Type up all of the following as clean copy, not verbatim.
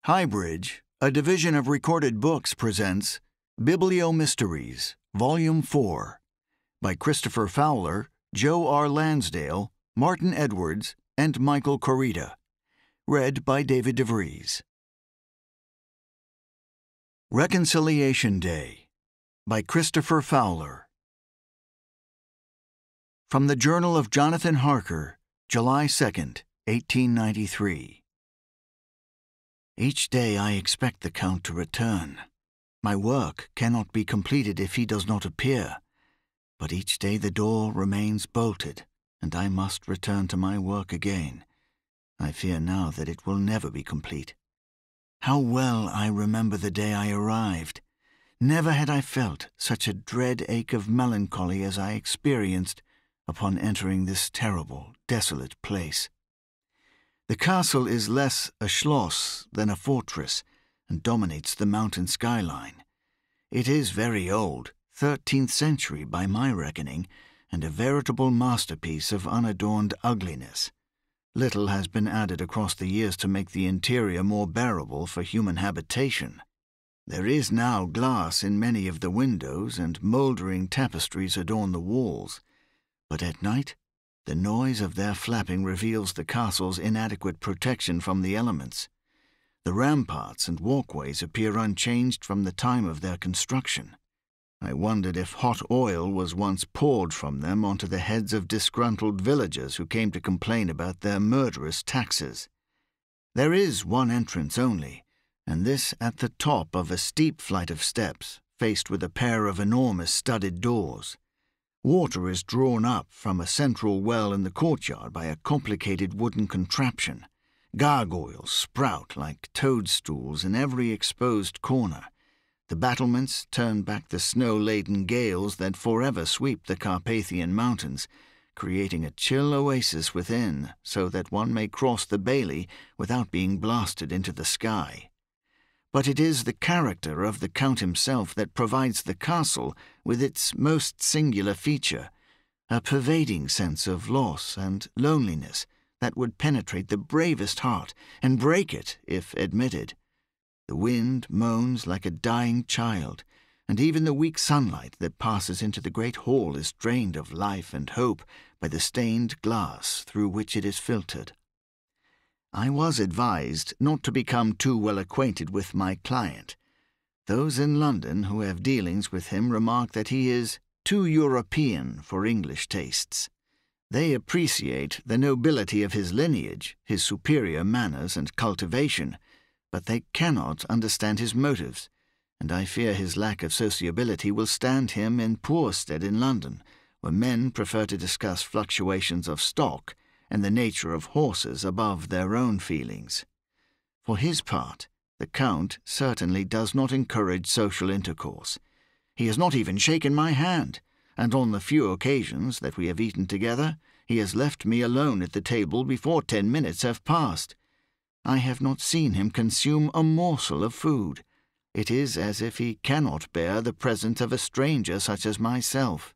Highbridge, a division of Recorded Books, presents Bibliomysteries Volume 4 by Christopher Fowler, Joe R. Lansdale, Martin Edwards, and Michael Koryta. Read by David Vries. Reconciliation Day by Christopher Fowler. From the Journal of Jonathan Harker, July 2nd, 1893. Each day I expect the Count to return. My work cannot be completed if he does not appear, but each day the door remains bolted, and I must return to my work again. I fear now that it will never be complete. How well I remember the day I arrived. Never had I felt such a dread ache of melancholy as I experienced upon entering this terrible, desolate place. The castle is less a schloss than a fortress, and dominates the mountain skyline. It is very old, 13th century by my reckoning, and a veritable masterpiece of unadorned ugliness. Little has been added across the years to make the interior more bearable for human habitation. There is now glass in many of the windows, and mouldering tapestries adorn the walls, but at night the noise of their flapping reveals the castle's inadequate protection from the elements. The ramparts and walkways appear unchanged from the time of their construction. I wondered if hot oil was once poured from them onto the heads of disgruntled villagers who came to complain about their murderous taxes. There is one entrance only, and this at the top of a steep flight of steps, faced with a pair of enormous studded doors. Water is drawn up from a central well in the courtyard by a complicated wooden contraption. Gargoyles sprout like toadstools in every exposed corner. The battlements turn back the snow-laden gales that forever sweep the Carpathian Mountains, creating a chill oasis within so that one may cross the Bailey without being blasted into the sky. But it is the character of the Count himself that provides the castle with its most singular feature, a pervading sense of loss and loneliness that would penetrate the bravest heart and break it if admitted. The wind moans like a dying child, and even the weak sunlight that passes into the great hall is drained of life and hope by the stained glass through which it is filtered. I was advised not to become too well acquainted with my client. Those in London who have dealings with him remark that he is too European for English tastes. They appreciate the nobility of his lineage, his superior manners and cultivation, but they cannot understand his motives, and I fear his lack of sociability will stand him in poor stead in London, where men prefer to discuss fluctuations of stock and the nature of horses above their own feelings. For his part, the Count certainly does not encourage social intercourse. He has not even shaken my hand, and on the few occasions that we have eaten together, he has left me alone at the table before 10 minutes have passed. I have not seen him consume a morsel of food. It is as if he cannot bear the presence of a stranger such as myself.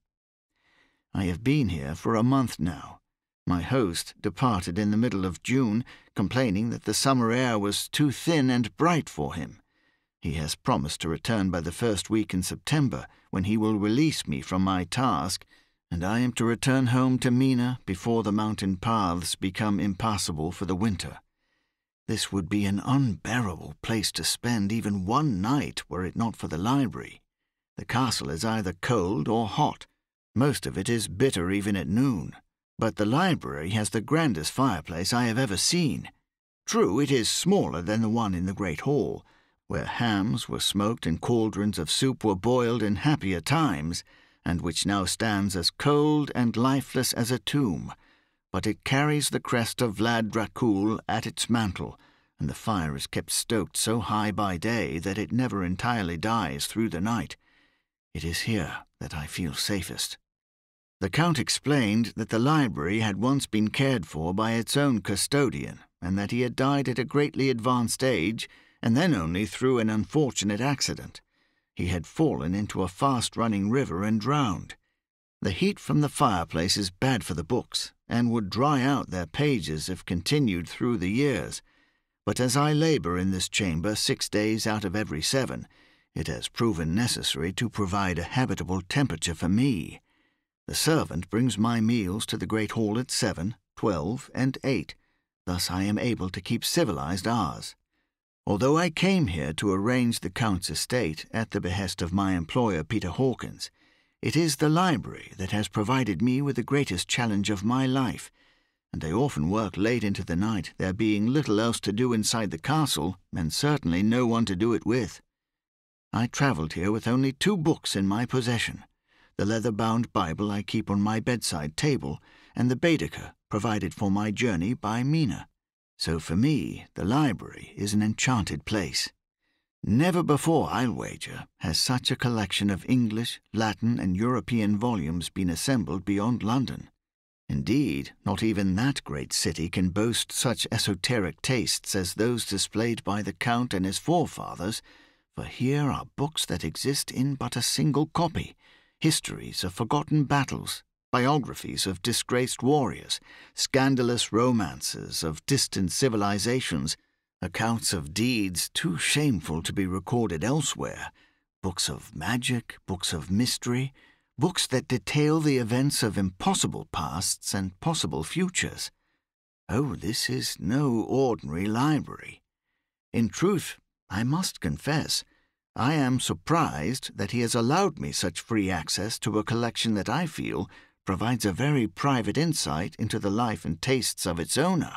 I have been here for a month now. My host departed in the middle of June, complaining that the summer air was too thin and bright for him. He has promised to return by the first week in September, when he will release me from my task, and I am to return home to Mina before the mountain paths become impassable for the winter. This would be an unbearable place to spend even one night were it not for the library. The castle is either cold or hot. Most of it is bitter even at noon. But the library has the grandest fireplace I have ever seen. True, it is smaller than the one in the great hall, where hams were smoked and cauldrons of soup were boiled in happier times, and which now stands as cold and lifeless as a tomb. But it carries the crest of Vlad Dracul at its mantle, and the fire is kept stoked so high by day that it never entirely dies through the night. It is here that I feel safest. The Count explained that the library had once been cared for by its own custodian, and that he had died at a greatly advanced age, and then only through an unfortunate accident. He had fallen into a fast-running river and drowned. The heat from the fireplace is bad for the books, and would dry out their pages if continued through the years. But as I labor in this chamber 6 days out of every 7, it has proven necessary to provide a habitable temperature for me. The servant brings my meals to the great hall at 7, 12, and 8. Thus I am able to keep civilized hours. Although I came here to arrange the Count's estate at the behest of my employer Peter Hawkins, it is the library that has provided me with the greatest challenge of my life, and I often work late into the night, there being little else to do inside the castle, and certainly no one to do it with. I travelled here with only 2 books in my possession, the leather-bound Bible I keep on my bedside table, and the Baedeker provided for my journey by Mina. So for me, the library is an enchanted place. Never before, I'll wager, has such a collection of English, Latin, and European volumes been assembled beyond London. Indeed, not even that great city can boast such esoteric tastes as those displayed by the Count and his forefathers, for here are books that exist in but a single copy, histories of forgotten battles, biographies of disgraced warriors, scandalous romances of distant civilizations, accounts of deeds too shameful to be recorded elsewhere, books of magic, books of mystery, books that detail the events of impossible pasts and possible futures. Oh, this is no ordinary library. In truth, I must confess, I am surprised that he has allowed me such free access to a collection that I feel provides a very private insight into the life and tastes of its owner.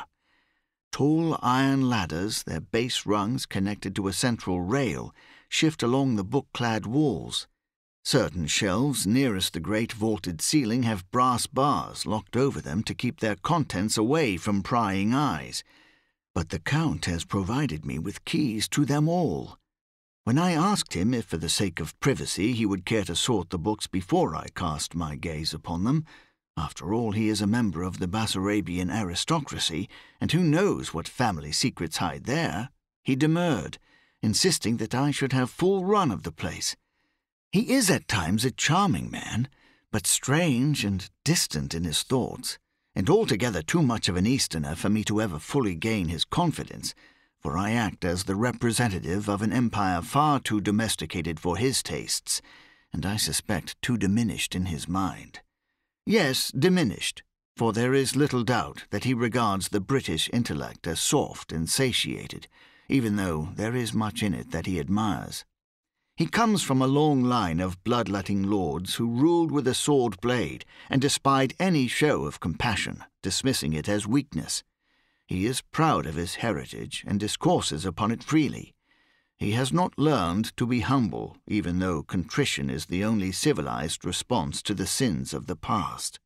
Tall iron ladders, their base rungs connected to a central rail, shift along the book-clad walls. Certain shelves nearest the great vaulted ceiling have brass bars locked over them to keep their contents away from prying eyes, but the Count has provided me with keys to them all. When I asked him if for the sake of privacy he would care to sort the books before I cast my gaze upon them, after all he is a member of the Bessarabian aristocracy, and who knows what family secrets hide there, he demurred, insisting that I should have full run of the place. He is at times a charming man, but strange and distant in his thoughts, and altogether too much of an Easterner for me to ever fully gain his confidence, for I act as the representative of an empire far too domesticated for his tastes, and I suspect too diminished in his mind. Yes, diminished, for there is little doubt that he regards the British intellect as soft and satiated, even though there is much in it that he admires. He comes from a long line of bloodletting lords who ruled with a sword blade and despised any show of compassion, dismissing it as weakness. He is proud of his heritage and discourses upon it freely. He has not learned to be humble, even though contrition is the only civilized response to the sins of the past.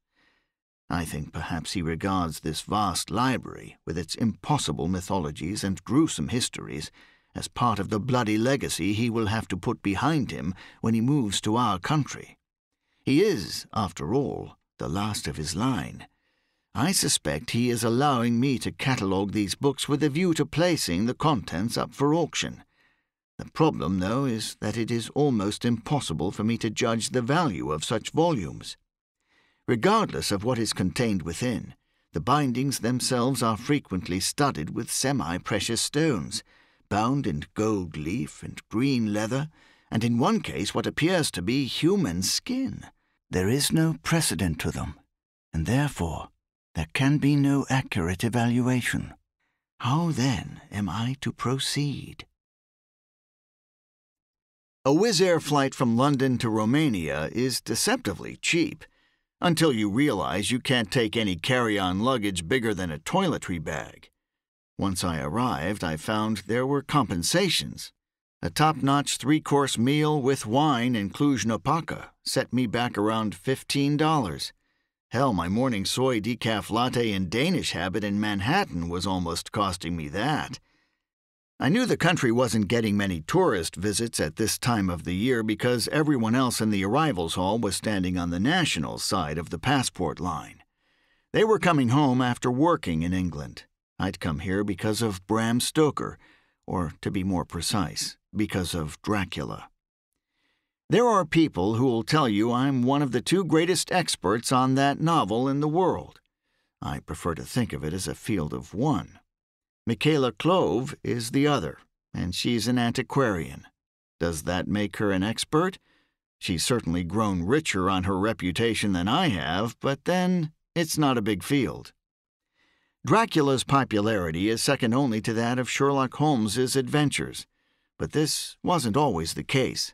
I think perhaps he regards this vast library, with its impossible mythologies and gruesome histories, as part of the bloody legacy he will have to put behind him when he moves to our country. He is, after all, the last of his line. I suspect he is allowing me to catalogue these books with a view to placing the contents up for auction. The problem, though, is that it is almost impossible for me to judge the value of such volumes. Regardless of what is contained within, the bindings themselves are frequently studded with semi-precious stones, bound in gold leaf and green leather, and in one case what appears to be human skin. There is no precedent to them, and therefore there can be no accurate evaluation. How then am I to proceed? A Wizz Air flight from London to Romania is deceptively cheap, until you realize you can't take any carry-on luggage bigger than a toiletry bag. Once I arrived, I found there were compensations. A top-notch 3-course meal with wine in Cluj-Napoca set me back around $15. Hell, my morning soy decaf latte in Danish habit in Manhattan was almost costing me that. I knew the country wasn't getting many tourist visits at this time of the year because everyone else in the arrivals hall was standing on the national side of the passport line. They were coming home after working in England. I'd come here because of Bram Stoker, or to be more precise, because of Dracula. There are people who will tell you I'm one of the 2 greatest experts on that novel in the world. I prefer to think of it as a field of one. Michaela Clove is the other, and she's an antiquarian. Does that make her an expert? She's certainly grown richer on her reputation than I have, but then it's not a big field. Dracula's popularity is second only to that of Sherlock Holmes's adventures, but this wasn't always the case.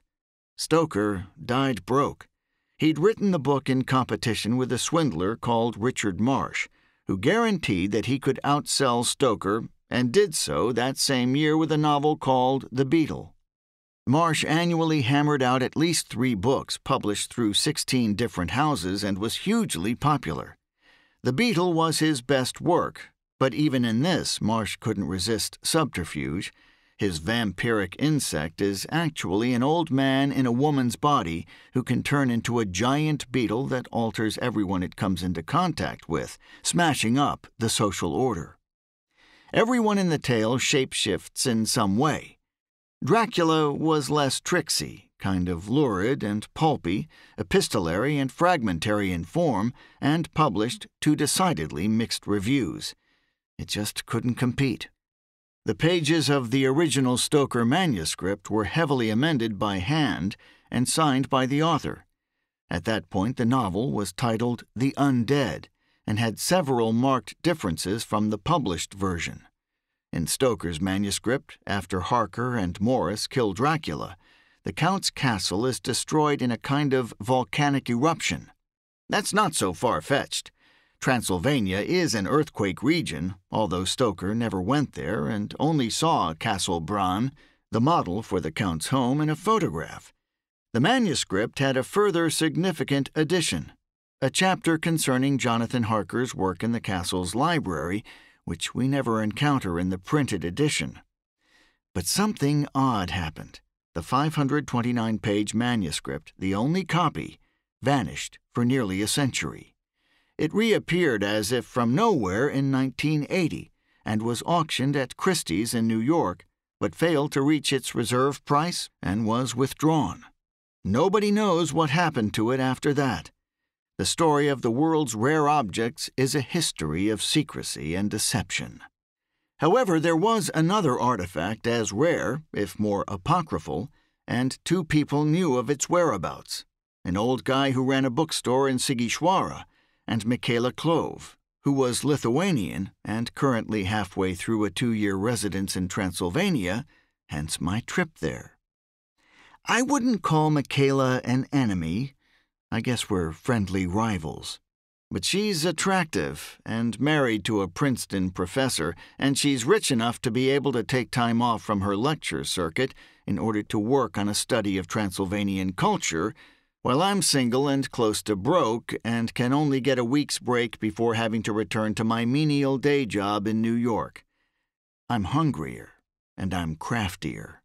Stoker died broke. He'd written the book in competition with a swindler called Richard Marsh, who guaranteed that he could outsell Stoker, and did so that same year with a novel called The Beetle. Marsh annually hammered out at least 3 books published through 16 different houses and was hugely popular. The Beetle was his best work, but even in this, Marsh couldn't resist subterfuge. His vampiric insect is actually an old man in a woman's body who can turn into a giant beetle that alters everyone it comes into contact with, smashing up the social order. Everyone in the tale shapeshifts in some way. Dracula was less tricksy, kind of lurid and pulpy, epistolary and fragmentary in form, and published 2 decidedly mixed reviews. It just couldn't compete. The pages of the original Stoker manuscript were heavily amended by hand and signed by the author. At that point, the novel was titled The Undead and had several marked differences from the published version. In Stoker's manuscript, after Harker and Morris kill Dracula, the Count's castle is destroyed in a kind of volcanic eruption. That's not so far-fetched. Transylvania is an earthquake region, although Stoker never went there and only saw Castle Bran, the model for the Count's home, in a photograph. The manuscript had a further significant addition, a chapter concerning Jonathan Harker's work in the castle's library, which we never encounter in the printed edition. But something odd happened. The 529-page manuscript, the only copy, vanished for nearly a century. It reappeared as if from nowhere in 1980 and was auctioned at Christie's in New York, but failed to reach its reserve price and was withdrawn. Nobody knows what happened to it after that. The story of the world's rare objects is a history of secrecy and deception. However, there was another artifact as rare, if more apocryphal, and 2 people knew of its whereabouts: an old guy who ran a bookstore in Sigishwara, and Michaela Clove, who was Lithuanian and currently halfway through a 2-year residence in Transylvania, hence my trip there. I wouldn't call Michaela an enemy. I guess we're friendly rivals. But she's attractive and married to a Princeton professor, and she's rich enough to be able to take time off from her lecture circuit in order to work on a study of Transylvanian culture, while I'm single and close to broke and can only get a week's break before having to return to my menial day job in New York. I'm hungrier, and I'm craftier.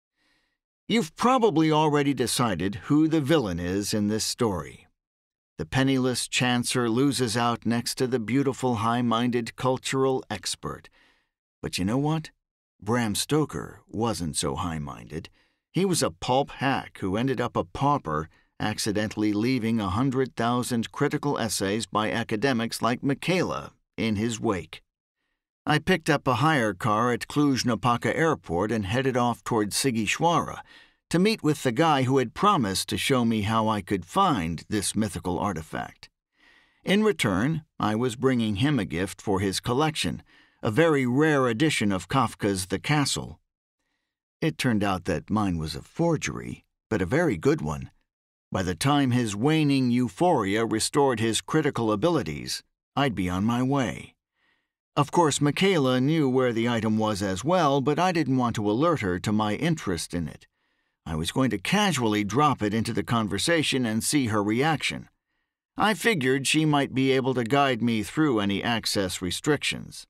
You've probably already decided who the villain is in this story. The penniless chancer loses out next to the beautiful, high-minded cultural expert. But you know what? Bram Stoker wasn't so high-minded. He was a pulp hack who ended up a pauper, accidentally leaving 100,000 critical essays by academics like Michaela in his wake. I picked up a hire car at Cluj-Napoca Airport and headed off toward Sigishwara to meet with the guy who had promised to show me how I could find this mythical artifact. In return, I was bringing him a gift for his collection, a very rare edition of Kafka's The Castle. It turned out that mine was a forgery, but a very good one. By the time his waning euphoria restored his critical abilities, I'd be on my way. Of course, Michaela knew where the item was as well, but I didn't want to alert her to my interest in it. I was going to casually drop it into the conversation and see her reaction. I figured she might be able to guide me through any access restrictions.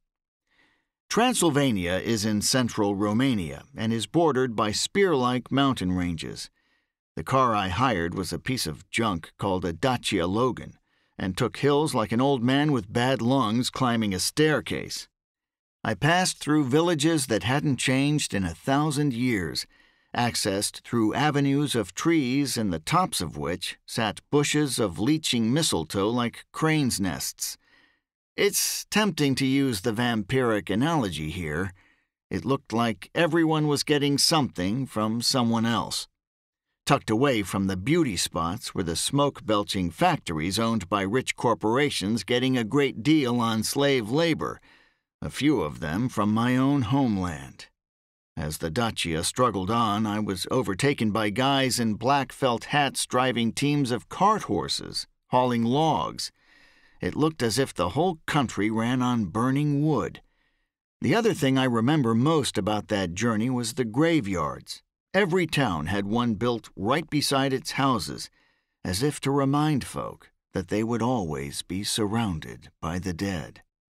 Transylvania is in central Romania and is bordered by spear-like mountain ranges. The car I hired was a piece of junk called a Dacia Logan, and took hills like an old man with bad lungs climbing a staircase. I passed through villages that hadn't changed in 1,000 years, accessed through avenues of trees in the tops of which sat bushes of leaching mistletoe like cranes' nests. It's tempting to use the vampiric analogy here. It looked like everyone was getting something from someone else. Tucked away from the beauty spots were the smoke-belching factories owned by rich corporations getting a great deal on slave labor, a few of them from my own homeland. As the Dacia struggled on, I was overtaken by guys in black felt hats driving teams of cart horses, hauling logs. It looked as if the whole country ran on burning wood. The other thing I remember most about that journey was the graveyards. Every town had one built right beside its houses, as if to remind folk that they would always be surrounded by the dead.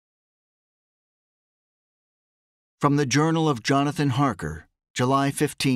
From the Journal of Jonathan Harker, July 15,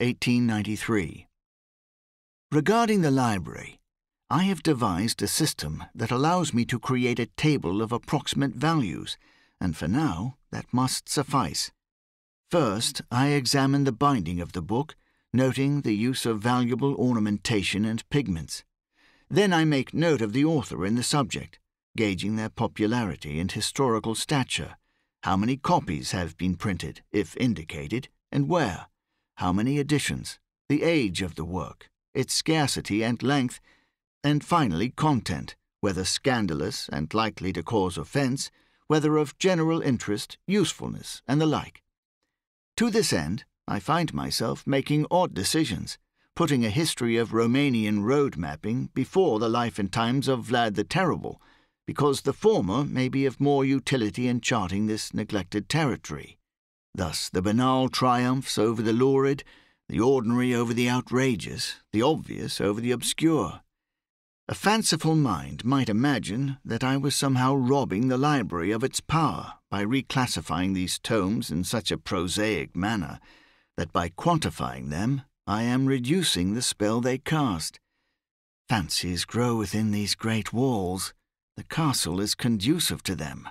1893. Regarding the library, I have devised a system that allows me to create a table of approximate values, and for now that must suffice. First, I examine the binding of the book, noting the use of valuable ornamentation and pigments. Then I make note of the author and the subject, gauging their popularity and historical stature. How many copies have been printed, if indicated, and where? How many editions? The age of the work, its scarcity and length, and finally content, whether scandalous and likely to cause offense, whether of general interest, usefulness, and the like. To this end, I find myself making odd decisions, putting a history of Romanian road mapping before the life and times of Vlad the Terrible, because the former may be of more utility in charting this neglected territory. Thus the banal triumphs over the lurid, the ordinary over the outrageous, the obvious over the obscure. A fanciful mind might imagine that I was somehow robbing the library of its power by reclassifying these tomes in such a prosaic manner that by quantifying them I am reducing the spell they cast. Fancies grow within these great walls. The castle is conducive to them.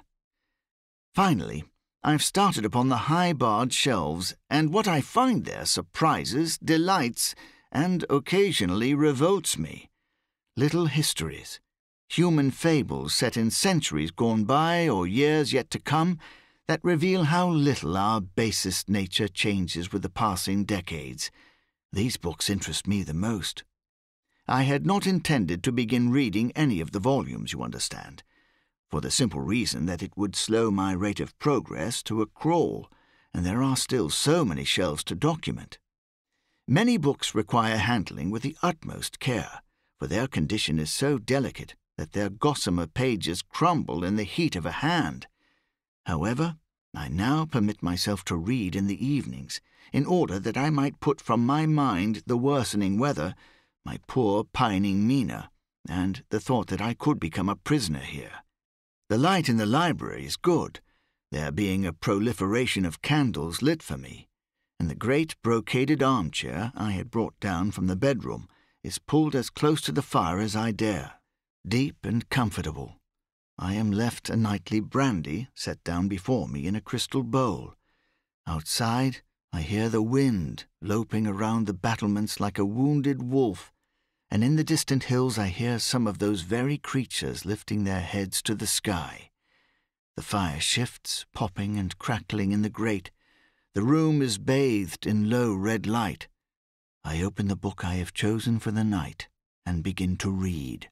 Finally, I've started upon the high-barred shelves, and what I find there surprises, delights, and occasionally revolts me. Little histories, human fables set in centuries gone by or years yet to come, that reveal how little our basest nature changes with the passing decades. These books interest me the most. I had not intended to begin reading any of the volumes, you understand, for the simple reason that it would slow my rate of progress to a crawl, and there are still so many shelves to document. Many books require handling with the utmost care, for their condition is so delicate that their gossamer pages crumble in the heat of a hand. However, I now permit myself to read in the evenings, in order that I might put from my mind the worsening weather, my poor pining Mina, and the thought that I could become a prisoner here. The light in the library is good, there being a proliferation of candles lit for me, and the great brocaded armchair I had brought down from the bedroom is pulled as close to the fire as I dare, deep and comfortable. I am left a nightly brandy set down before me in a crystal bowl. Outside, I hear the wind loping around the battlements like a wounded wolf, and in the distant hills I hear some of those very creatures lifting their heads to the sky. The fire shifts, popping and crackling in the grate. The room is bathed in low red light. I open the book I have chosen for the night and begin to read.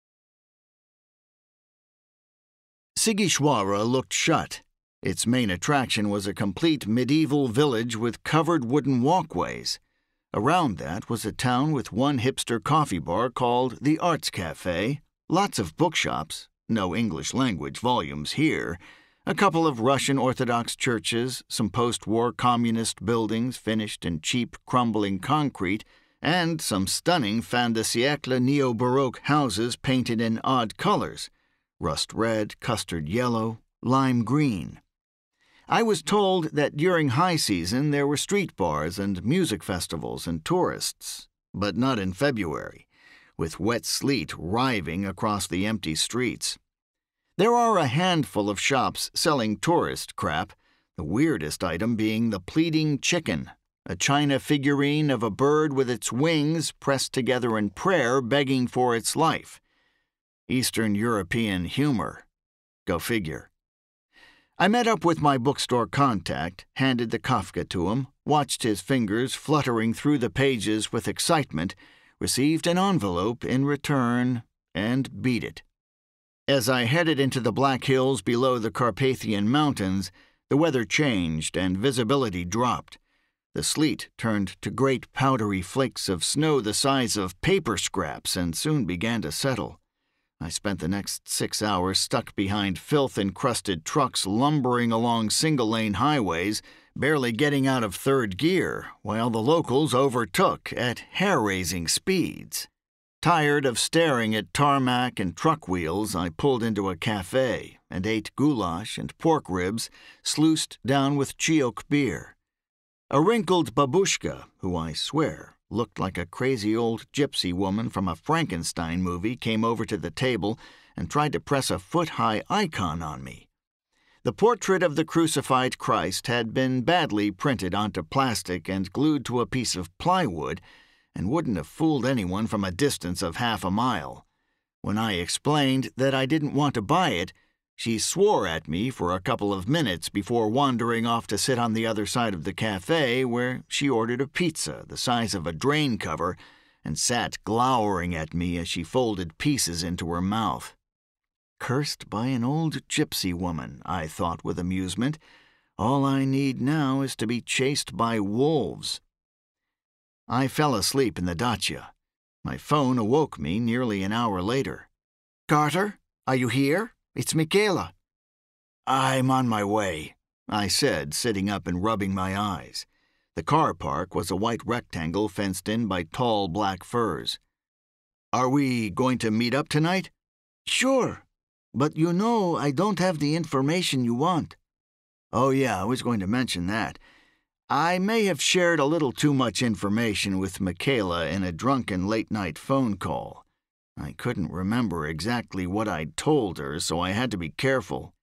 Sigishwara looked shut. Its main attraction was a complete medieval village with covered wooden walkways. Around that was a town with one hipster coffee bar called the Arts Cafe, lots of bookshops, no English language volumes here, a couple of Russian Orthodox churches, some post-war communist buildings finished in cheap, crumbling concrete, and some stunning fin de siècle neo-Baroque houses painted in odd colors, rust red, custard yellow, lime green. I was told that during high season there were street bars and music festivals and tourists, but not in February, with wet sleet riving across the empty streets. There are a handful of shops selling tourist crap, the weirdest item being the pleading chicken, a china figurine of a bird with its wings pressed together in prayer begging for its life. Eastern European humor. Go figure. I met up with my bookstore contact, handed the Kafka to him, watched his fingers fluttering through the pages with excitement, received an envelope in return, and beat it. As I headed into the Black Hills below the Carpathian Mountains, the weather changed and visibility dropped. The sleet turned to great powdery flakes of snow the size of paper scraps and soon began to settle. I spent the next 6 hours stuck behind filth-encrusted trucks lumbering along single-lane highways, barely getting out of third gear, while the locals overtook at hair-raising speeds. Tired of staring at tarmac and truck wheels, I pulled into a cafe and ate goulash and pork ribs sluiced down with Chiok beer. A wrinkled babushka, who I swear looked like a crazy old gypsy woman from a Frankenstein movie, came over to the table and tried to press a foot-high icon on me. The portrait of the crucified Christ had been badly printed onto plastic and glued to a piece of plywood, and wouldn't have fooled anyone from a distance of half a mile. When I explained that I didn't want to buy it, she swore at me for a couple of minutes before wandering off to sit on the other side of the cafe, where she ordered a pizza the size of a drain cover and sat glowering at me as she folded pieces into her mouth. Cursed by an old gypsy woman, I thought with amusement. All I need now is to be chased by wolves. I fell asleep in the dacha. My phone awoke me nearly an hour later. "Carter, are you here? It's Michaela." "I'm on my way," I said, sitting up and rubbing my eyes. The car park was a white rectangle fenced in by tall black firs. "Are we going to meet up tonight?" "Sure. But you know I don't have the information you want." "Oh yeah, I was going to mention that. I may have shared a little too much information with Michaela in a drunken late-night phone call. I couldn't remember exactly what I'd told her, so I had to be careful.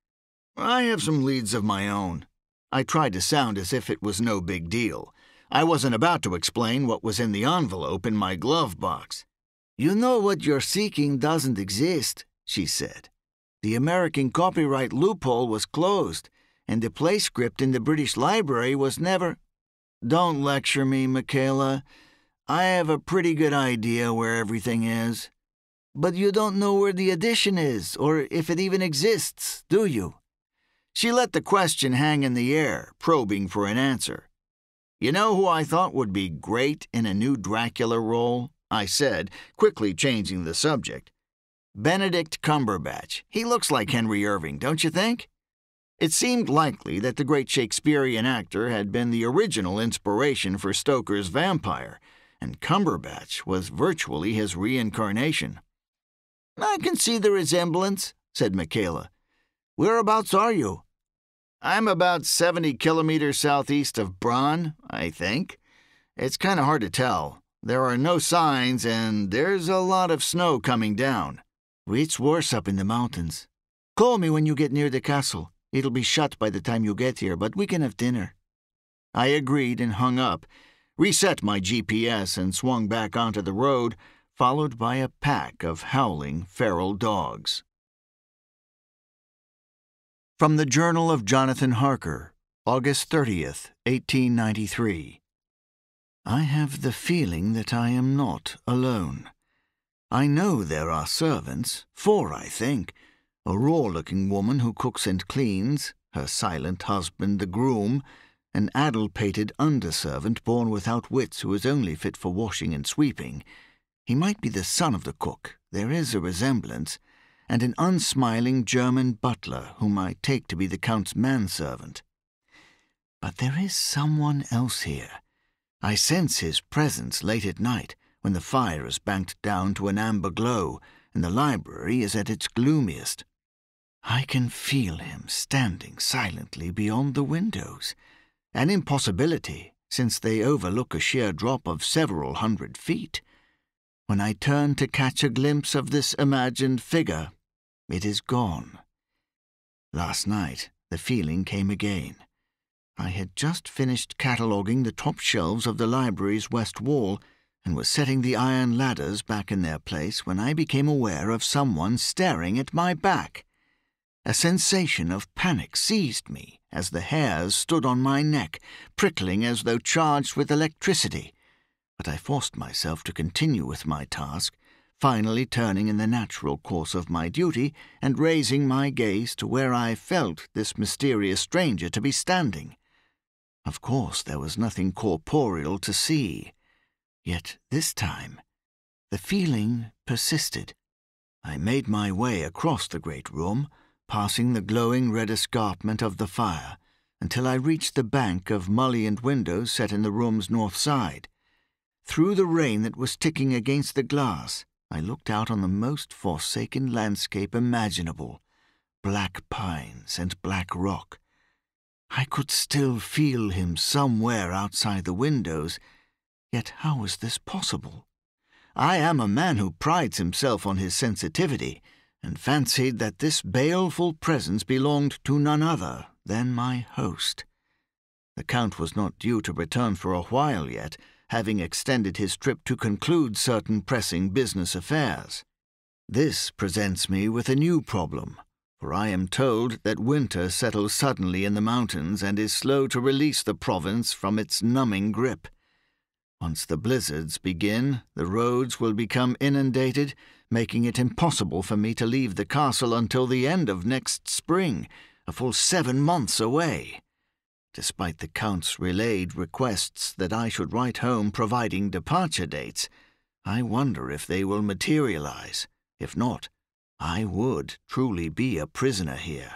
I have some leads of my own." I tried to sound as if it was no big deal. I wasn't about to explain what was in the envelope in my glove box. "You know what you're seeking doesn't exist," she said. "The American copyright loophole was closed, and the play script in the British Library was never—" "Don't lecture me, Michaela. I have a pretty good idea where everything is." "But you don't know where the edition is, or if it even exists, do you?" She let the question hang in the air, probing for an answer. "You know who I thought would be great in a new Dracula role?" I said, quickly changing the subject. "Benedict Cumberbatch. He looks like Henry Irving, don't you think?" It seemed likely that the great Shakespearean actor had been the original inspiration for Stoker's vampire, and Cumberbatch was virtually his reincarnation. "I can see the resemblance," said Michaela. "Whereabouts are you?" "I'm about 70 kilometers southeast of Brann, I think. It's kind of hard to tell. There are no signs, and there's a lot of snow coming down." "It's worse up in the mountains. Call me when you get near the castle. It'll be shut by the time you get here, but we can have dinner." I agreed and hung up, reset my GPS, and swung back onto the road, followed by a pack of howling feral dogs. From the Journal of Jonathan Harker, August 30th, 1893. I have the feeling that I am not alone. I know there are servants, 4 I think, a raw-looking woman who cooks and cleans, her silent husband the groom, an addle-pated underservant born without wits who is only fit for washing and sweeping. He might be the son of the cook, there is a resemblance, and an unsmiling German butler whom I take to be the Count's manservant. But there is someone else here. I sense his presence late at night, when the fire is banked down to an amber glow, and the library is at its gloomiest. I can feel him standing silently beyond the windows, an impossibility, since they overlook a sheer drop of several hundred feet. When I turn to catch a glimpse of this imagined figure, it is gone. Last night, the feeling came again. I had just finished cataloguing the top shelves of the library's west wall and was setting the iron ladders back in their place when I became aware of someone staring at my back. A sensation of panic seized me as the hairs stood on my neck, prickling as though charged with electricity. But I forced myself to continue with my task, finally turning in the natural course of my duty and raising my gaze to where I felt this mysterious stranger to be standing. Of course, there was nothing corporeal to see. Yet this time, the feeling persisted. I made my way across the great room, passing the glowing red escarpment of the fire, until I reached the bank of mullioned windows set in the room's north side. Through the rain that was ticking against the glass, I looked out on the most forsaken landscape imaginable, black pines and black rock. I could still feel him somewhere outside the windows, yet how was this possible? I am a man who prides himself on his sensitivity, and fancied that this baleful presence belonged to none other than my host. The Count was not due to return for a while yet, having extended his trip to conclude certain pressing business affairs. This presents me with a new problem, for I am told that winter settles suddenly in the mountains and is slow to release the province from its numbing grip. Once the blizzards begin, the roads will become inundated, making it impossible for me to leave the castle until the end of next spring, a full 7 months away. Despite the Count's relayed requests that I should write home providing departure dates, I wonder if they will materialize. If not, I would truly be a prisoner here.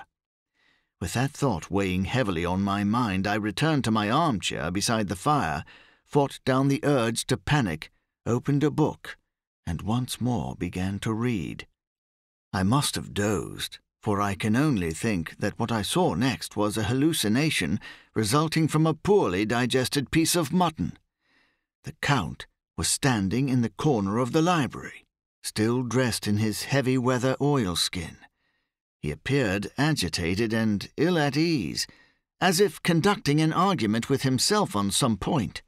With that thought weighing heavily on my mind, I returned to my armchair beside the fire, fought down the urge to panic, opened a book, and once more began to read. I must have dozed, for I can only think that what I saw next was a hallucination resulting from a poorly digested piece of mutton. The Count was standing in the corner of the library, still dressed in his heavy weather oilskin. He appeared agitated and ill at ease, as if conducting an argument with himself on some point.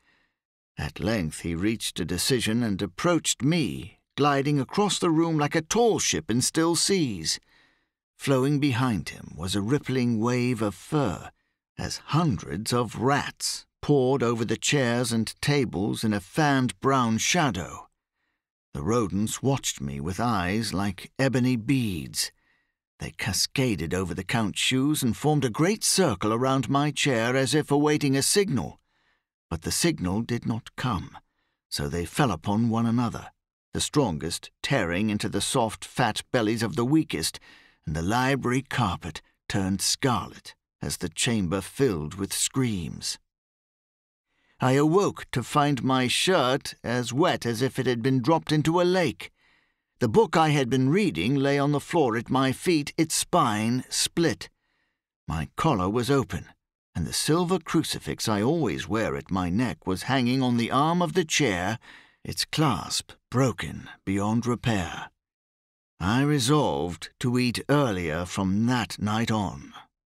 At length he reached a decision and approached me, gliding across the room like a tall ship in still seas. Flowing behind him was a rippling wave of fur, as hundreds of rats poured over the chairs and tables in a fanned brown shadow. The rodents watched me with eyes like ebony beads. They cascaded over the Count's shoes and formed a great circle around my chair as if awaiting a signal. But the signal did not come, so they fell upon one another, the strongest tearing into the soft, fat bellies of the weakest, and the library carpet turned scarlet as the chamber filled with screams. I awoke to find my shirt as wet as if it had been dropped into a lake. The book I had been reading lay on the floor at my feet, its spine split. My collar was open, and the silver crucifix I always wear at my neck was hanging on the arm of the chair, its clasp broken beyond repair. I resolved to eat earlier from that night on.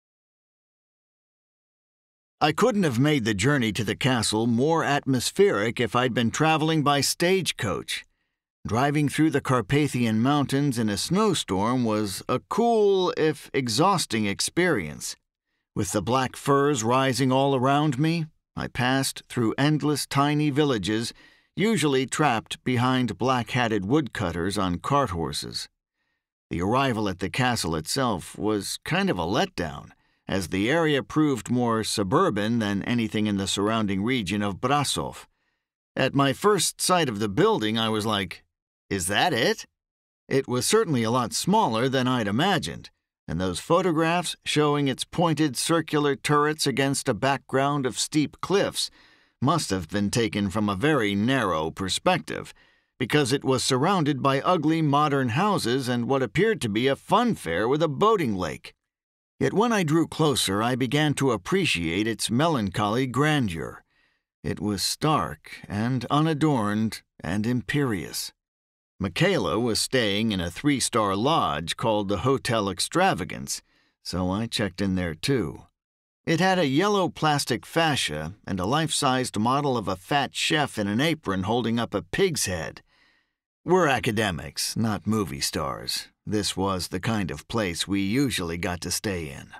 I couldn't have made the journey to the castle more atmospheric if I'd been traveling by stagecoach. Driving through the Carpathian Mountains in a snowstorm was a cool, if exhausting, experience. With the black firs rising all around me, I passed through endless tiny villages, usually trapped behind black-hatted woodcutters on cart horses. The arrival at the castle itself was kind of a letdown, as the area proved more suburban than anything in the surrounding region of Brasov. At my first sight of the building, I was like, is that it? It was certainly a lot smaller than I'd imagined, and those photographs showing its pointed circular turrets against a background of steep cliffs must have been taken from a very narrow perspective, because it was surrounded by ugly modern houses and what appeared to be a fun fair with a boating lake. Yet when I drew closer, I began to appreciate its melancholy grandeur. It was stark and unadorned and imperious. Michaela was staying in a 3-star lodge called the Hotel Extravagance, so I checked in there too. It had a yellow plastic fascia and a life-sized model of a fat chef in an apron holding up a pig's head. We're academics, not movie stars. This was the kind of place we usually got to stay in.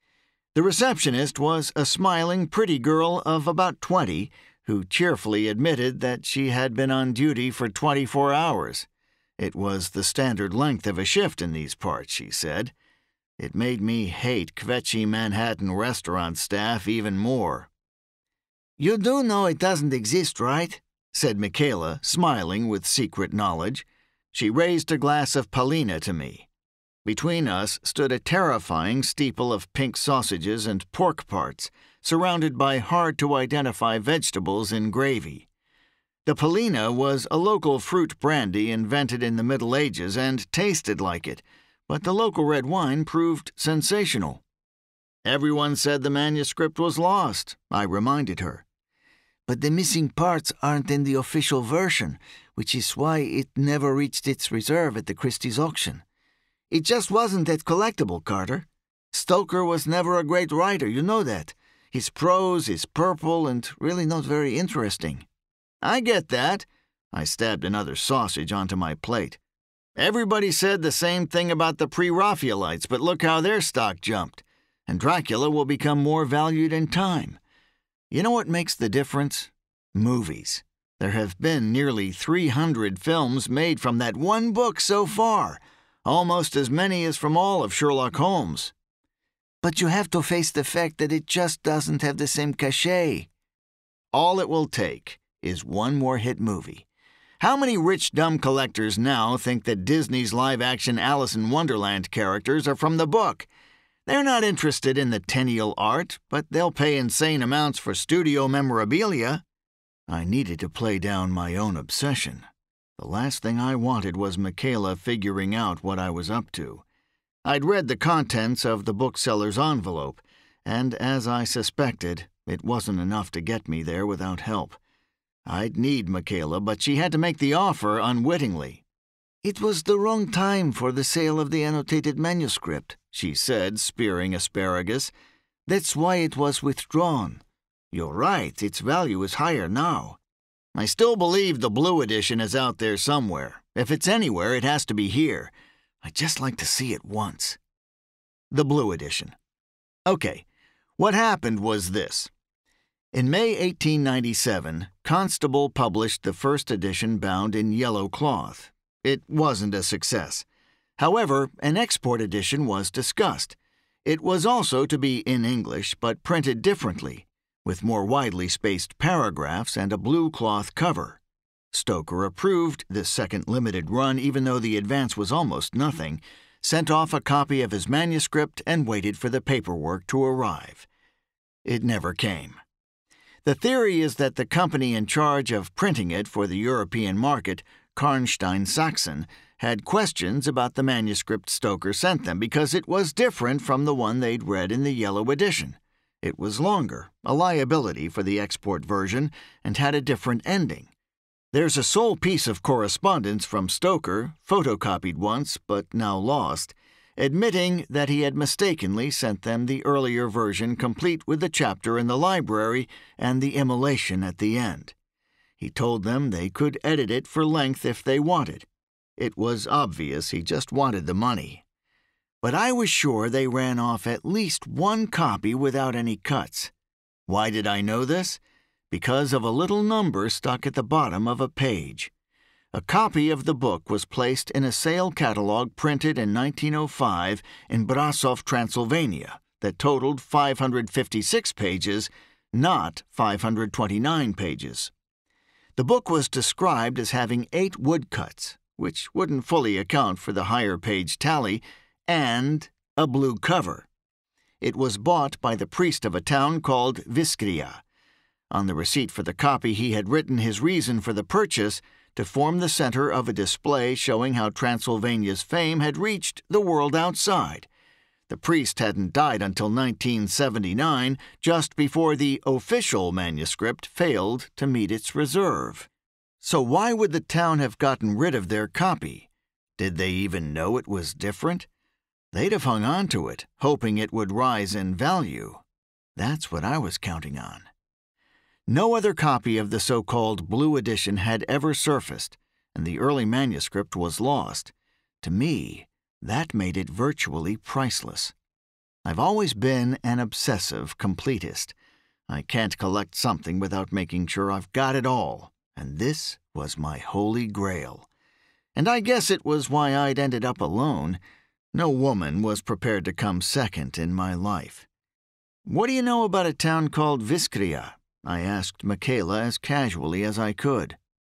The receptionist was a smiling, pretty girl of about 20 who cheerfully admitted that she had been on duty for 24 hours. It was the standard length of a shift in these parts, she said. It made me hate kvetchy Manhattan restaurant staff even more. "You do know it doesn't exist, right?" said Michaela, smiling with secret knowledge. She raised a glass of Palina to me. Between us stood a terrifying steeple of pink sausages and pork parts, surrounded by hard-to-identify vegetables in gravy. The Palina was a local fruit brandy invented in the Middle Ages and tasted like it, but the local red wine proved sensational. "Everyone said the manuscript was lost," I reminded her. "But the missing parts aren't in the official version, which is why it never reached its reserve at the Christie's auction. It just wasn't that collectible, Carter. Stoker was never a great writer, you know that. His prose is purple and really not very interesting." "I get that." I stabbed another sausage onto my plate. "Everybody said the same thing about the pre-Raphaelites, but look how their stock jumped. And Dracula will become more valued in time. You know what makes the difference? Movies. There have been nearly 300 films made from that one book so far, almost as many as from all of Sherlock Holmes." "But you have to face the fact that it just doesn't have the same cachet." "All it will take is one more hit movie. How many rich dumb collectors now think that Disney's live-action Alice in Wonderland characters are from the book? They're not interested in the tennial art, but they'll pay insane amounts for studio memorabilia." I needed to play down my own obsession. The last thing I wanted was Michaela figuring out what I was up to. I'd read the contents of the bookseller's envelope, and as I suspected, it wasn't enough to get me there without help. I'd need Michaela, but she had to make the offer unwittingly. "It was the wrong time for the sale of the annotated manuscript," she said, spearing asparagus. "That's why it was withdrawn. You're right, its value is higher now. I still believe the blue edition is out there somewhere. If it's anywhere, it has to be here. I'd just like to see it once." The blue edition. Okay, what happened was this. In May 1897, Constable published the first edition bound in yellow cloth. It wasn't a success. However, an export edition was discussed. It was also to be in English, but printed differently, with more widely spaced paragraphs and a blue cloth cover. Stoker approved this second limited run even though the advance was almost nothing, sent off a copy of his manuscript, and waited for the paperwork to arrive. It never came. The theory is that the company in charge of printing it for the European market, Karnstein Saxon, had questions about the manuscript Stoker sent them because it was different from the one they'd read in the yellow edition. It was longer, a liability for the export version, and had a different ending. There's a sole piece of correspondence from Stoker, photocopied once but now lost, admitting that he had mistakenly sent them the earlier version complete with the chapter in the library and the immolation at the end. He told them they could edit it for length if they wanted. It was obvious he just wanted the money. But I was sure they ran off at least one copy without any cuts. Why did I know this? Because of a little number stuck at the bottom of a page. A copy of the book was placed in a sale catalog printed in 1905 in Brasov, Transylvania, that totaled 556 pages, not 529 pages. The book was described as having 8 woodcuts, which wouldn't fully account for the higher page tally, and a blue cover. It was bought by the priest of a town called Viskria. On the receipt for the copy, he had written his reason for the purchase: to form the center of a display showing how Transylvania's fame had reached the world outside. The priest hadn't died until 1979, just before the official manuscript failed to meet its reserve. So why would the town have gotten rid of their copy? Did they even know it was different? They'd have hung on to it, hoping it would rise in value. That's what I was counting on. No other copy of the so-called blue edition had ever surfaced, and the early manuscript was lost. To me, That made it virtually priceless. I've always been an obsessive completist. I can't collect something without making sure I've got it all, and this was my holy grail. And I guess it was why I'd ended up alone. No woman was prepared to come second in my life. "What do you know about a town called Viskria?" I asked Michaela as casually as I could.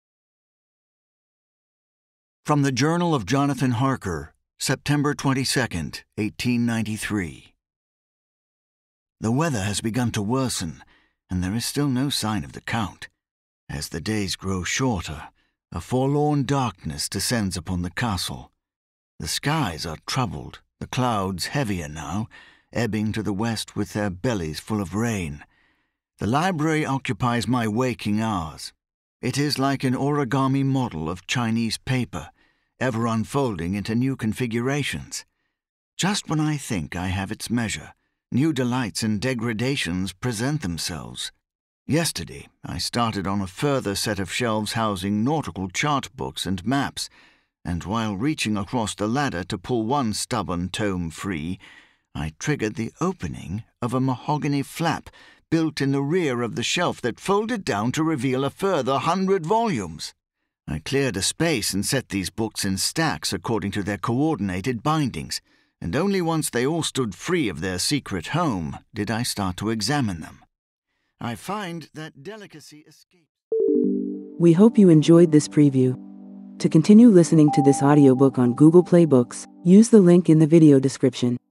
From the Journal of Jonathan Harker, September 22nd, 1893. The weather has begun to worsen, and there is still no sign of the Count. As the days grow shorter, a forlorn darkness descends upon the castle. The skies are troubled, the clouds heavier now, ebbing to the west with their bellies full of rain. The library occupies my waking hours. It is like an origami model of Chinese paper, ever unfolding into new configurations. Just when I think I have its measure, new delights and degradations present themselves. Yesterday, I started on a further set of shelves housing nautical chart books and maps, and while reaching across the ladder to pull one stubborn tome free, I triggered the opening of a mahogany flap built in the rear of the shelf that folded down to reveal a further 100 volumes. I cleared a space and set these books in stacks according to their coordinated bindings, and only once they all stood free of their secret home did I start to examine them. I find that delicacy escapes. We hope you enjoyed this preview. To continue listening to this audiobook on Google Play Books, use the link in the video description.